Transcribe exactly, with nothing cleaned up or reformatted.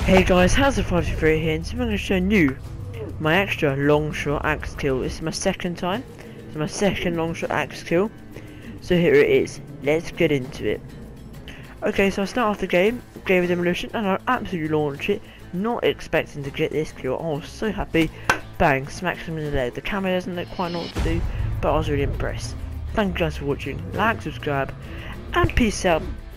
Hey guys, how's the five two three here, and so I'm going to show you my extra long shot axe kill. This is my second time. It's my second long shot axe kill. So here it is. Let's get into it. Okay, so I start off the game, gave a demolition, and I absolutely launch it, not expecting to get this kill. I was so happy. Bang, smacks him in the leg. The camera doesn't look quite know what to do, but I was really impressed. Thank you guys for watching. Like, subscribe, and peace out.